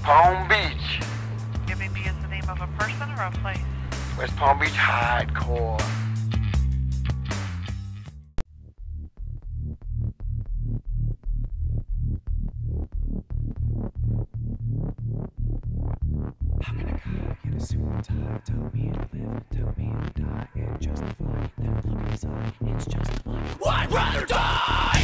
Palm Beach. Giving me is the name of a person or a place? West Palm Beach Hardcore. How can a guy get a suit and tie? Tell me to live, tell me to die, and justify that look in his eye. It's just a lie. I'd rather die!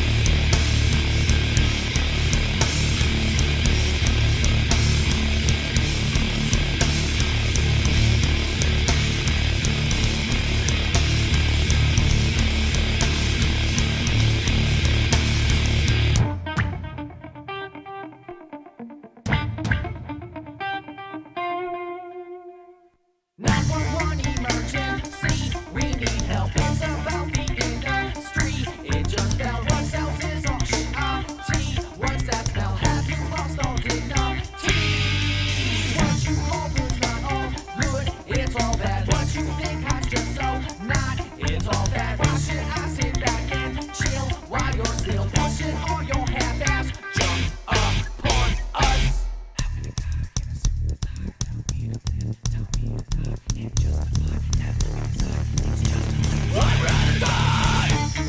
Emergency, we need help. It's about the industry. It just fell. What sells is all shitty. What's that smell? Have you lost all dignity? What you call good's not all good. It's all bad. What you think hot's just so not. It's all bad. Why should I sit back and chill while you're still pushing all your half-ass junk upon us? How can a guy get a suit and tie? Tell me to live, tell me to die, and just I'd rather die!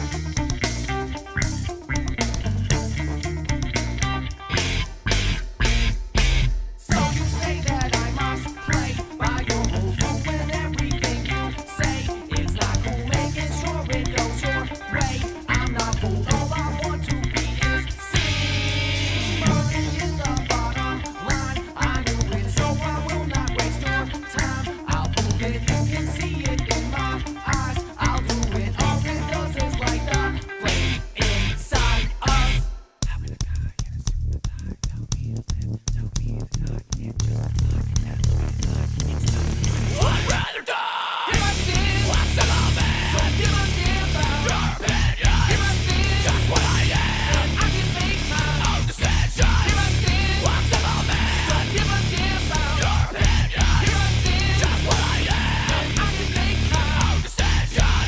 So you say that I must play by your rules, but when everything you say it's not cool, making sure it goes your way. I'm not fooled, all I want to be is seen. Money is the bottom line, I knew it, so I will not waste your time. I'll prove it, you can see it in my eyes. I'll do it, all it does is light the flame inside us. How can a guy get a suit and tie? Tell me to live, tell me to die, and just like that it's just I'd rather die! Give a damn! What's the man? Don't give a damn about your opinion! Give a damn! Just what I am! I can make my own decision! Give a damn! What's the man? Don't give a damn about your opinion! Give a damn! Just what I am! I can make my own decision!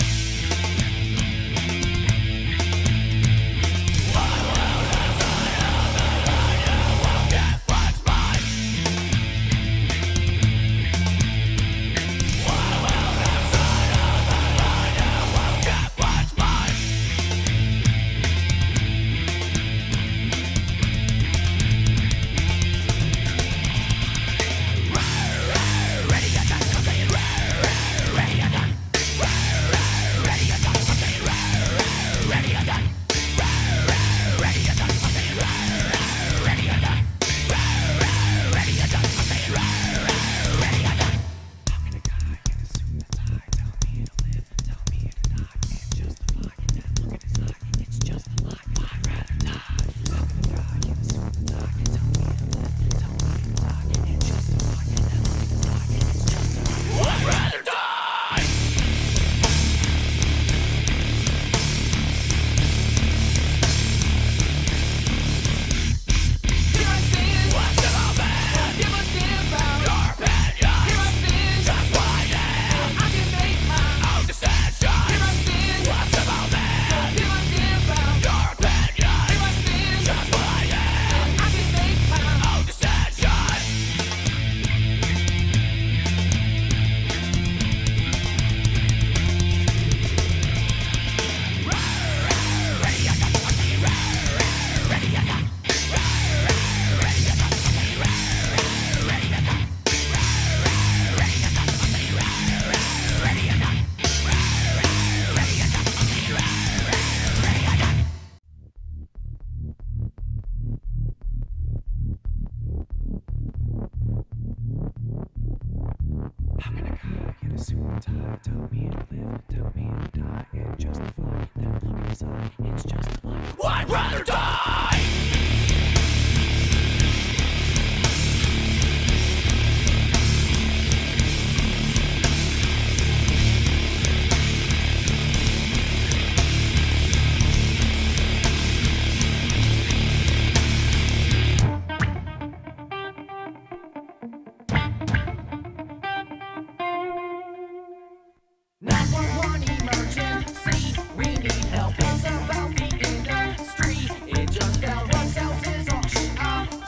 What will inside of me when you won't get what's mine? What will inside of me when you won't get what's mine? Ready or done, I'm saying ready or done. Ready or done, I'm saying ready or done. Ready or done, I'm saying ready or done. Ready or done, I'm saying ready or done. How can a guy get a suit and tie? Tell me to live, tell me to die, and justify that look in his eye. It's just a lie. I'd rather die. How can a guy get a suit and tie? Tell me to live, tell me to die, and justify that look in his eye. It's just a lie. I'd rather die. Give a damn! What's the man? Give a damn about your opinion! Give a damn! Just what I am! I can make my own decision! Give a damn! What's the man? Give a damn about your opinion! Give a damn! Just what I am! I can make my own decision! Ready or done, I'm saying ready or done. Ready or done, I'm saying ready or done. Ready or done, I'm saying ready or done. Ready or done, I'm saying ready or done. How can a guy get a suit and tie? Tell me to live, tell me to die, and justify that look in his eye. It's just a lie. I'd rather die! Emergency, we need help. It's about the industry. It just fell. What sells is all shitty.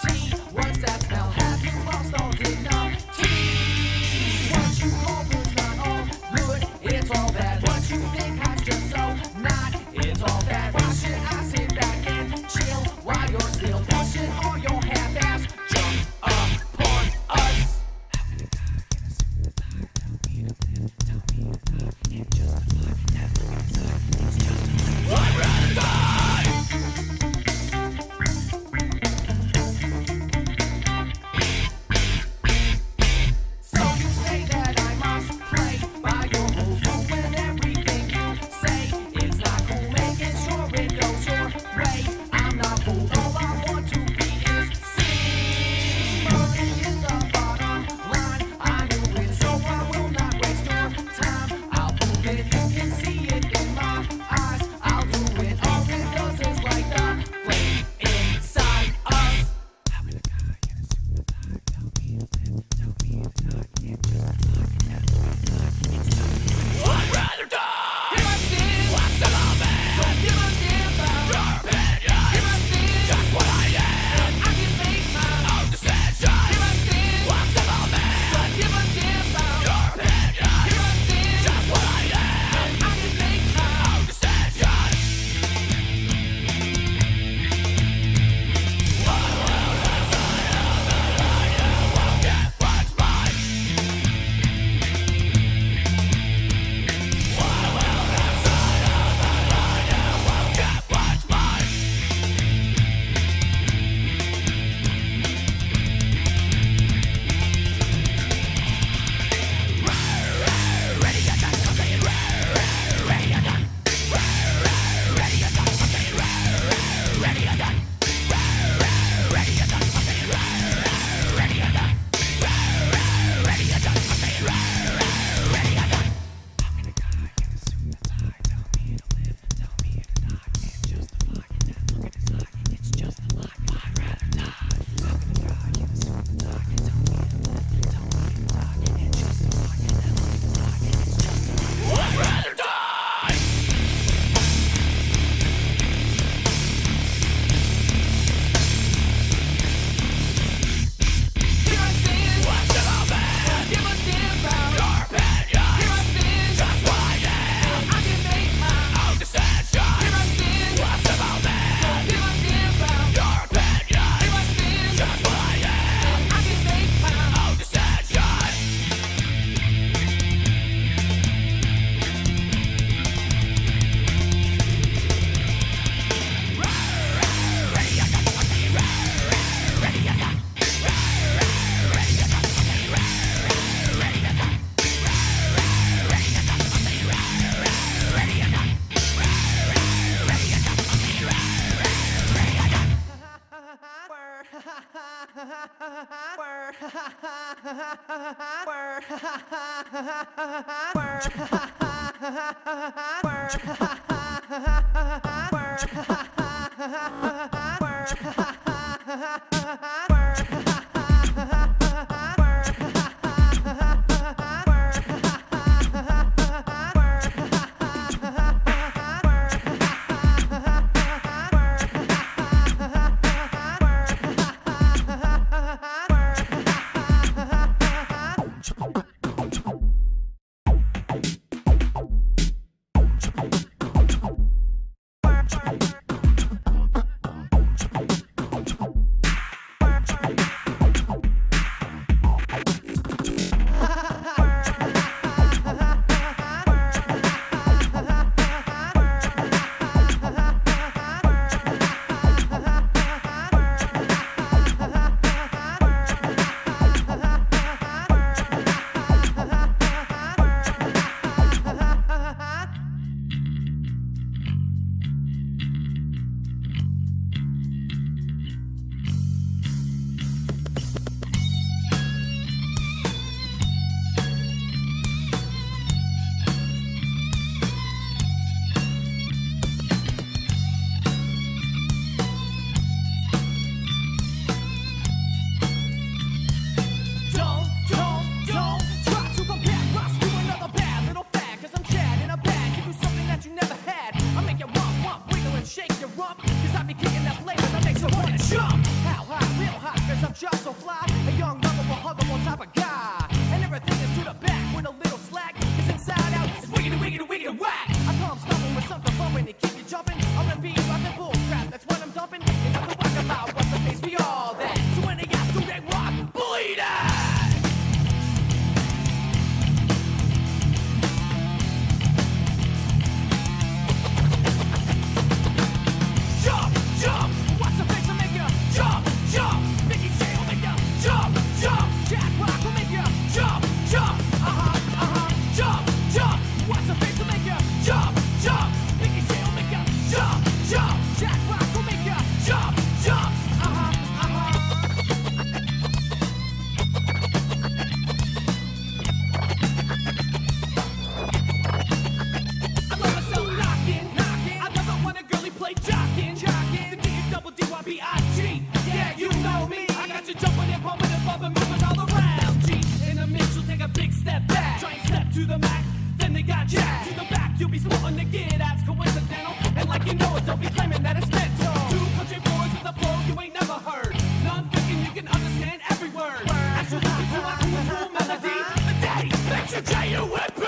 you'll be smarting to get that's coincidental. And like you know it, don't be claiming that it's mental. Two country boys with a flow you ain't never heard. None thinking you can understand every word. As you listen to like a cool melody, the day makes you J-U-M-P.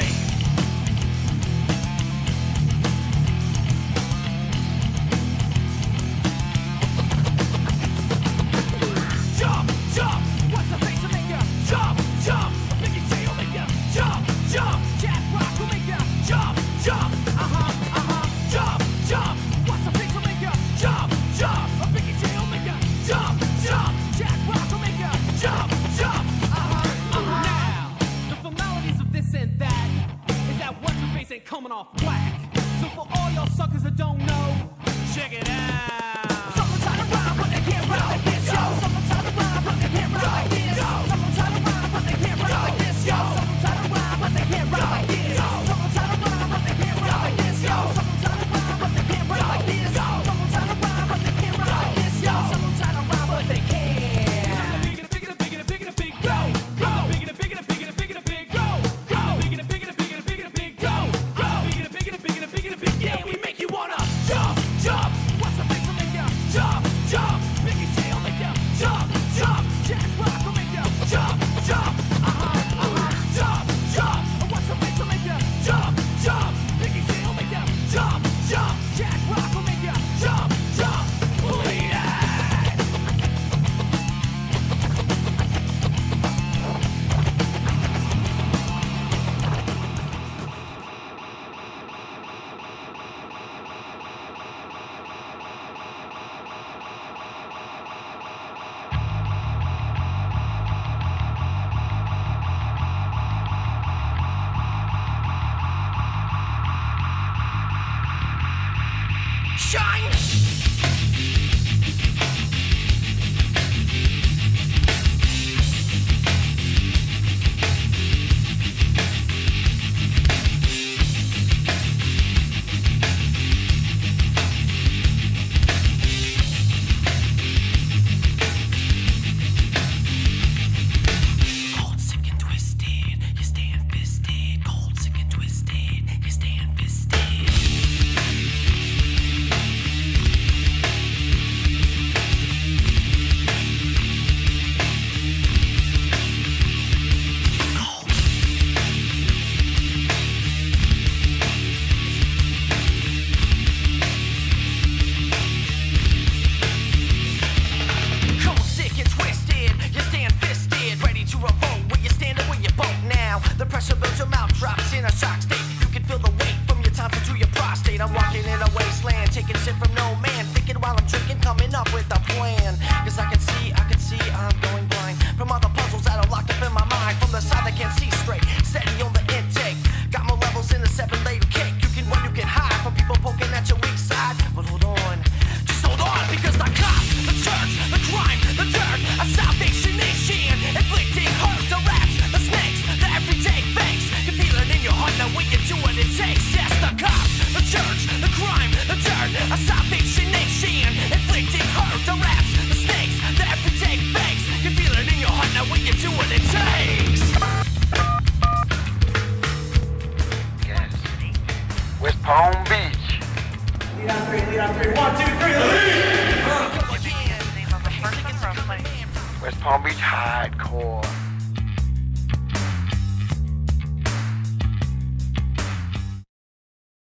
Jump, jump, what's the face to make ya? Jump, jump, Biggie J will make ya. Jump, jump, Jack Rock will make ya. Jump, jump, jump, jump, what's the face to make ya? Jump, jump, Biggie J will make ya. Jump, jump, Jack Rock will make ya. Jump, jump, Now, the formalities of this and that is that what's the face ain't coming off whack. So for all y'all suckers that don't know, check it out. Someone try to rhyme, but they can't rhyme like this, yo. Someone try to rhyme, but they can't rhyme like this. Someone try to rhyme, but they can't rhyme like this, yo. Someone try to rhyme, but they can't rhyme like this. Someone try to rhyme, but they can't rhyme like this, yo. Someone try to rhyme, but they can't rhyme like this. Someone try to rhyme, but they can't rhyme like this, yo. Someone try to rhyme, but they can't. Yeah, we make you wanna jump, jump. What's the face to make ya? Jump, jump. Biggie J will make ya. Jump, jump. Jack Rock will make ya. Jump, jump. Jump, jump. What's the face to make ya? Jump, jump. Biggie J will make ya. Jump, jump. Jack Rock will make ya. Jump, jump. Lead it. Shine! Cold, sick, and twisted. You stand fisted. Cold, sick, and twisted. You stand fisted. Cold, sick, and twisted. You stand fisted, ready to revolt. Where you stand or where you bolt now. The pressure builds your mouth, drops in a shock state. You can feel the weight from your tonsils to your prostate. I'm walking in a wasteland, taking shit from no man. Thinking while I'm drinking, coming up with a plan. Cause I can see, I'm going blind. From all the puzzles that are locked up in my mind. From the side that can't see straight, steady on the intake. Got more levels in the 7-layer cake. You can run, you can hide from people poking at your weak side. But hold on, just hold on, because the cops, the church, the crime, the dirt, a Salvation Nation, inflicting hurt, the rats, the snakes, the everyday fakes. You feel it in your heart now when you do what it takes. Yes, the cops, the church, the crime, the dirt, a Salvation Nation, inflicting hurt, the rats, the snakes, the everyday fakes. You feel it in your heart now when you do what it takes. Yes. West Palm Beach. Lead on three, lead on three. 1, 2, 3, lead! Give me the name of a person or a place. West Palm Beach hardcore.